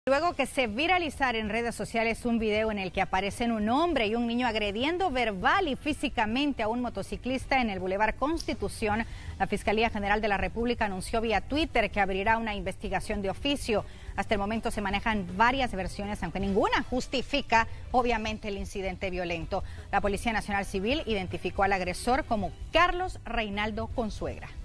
Luego que se viralizara en redes sociales un video en el que aparecen un hombre y un niño agrediendo verbal y físicamente a un motociclista en el Boulevard Constitución, la Fiscalía General de la República anunció vía Twitter que abrirá una investigación de oficio. Hasta el momento se manejan varias versiones, aunque ninguna justifica, obviamente, el incidente violento. La Policía Nacional Civil identificó al agresor como Carlos Reinaldo Consuegra.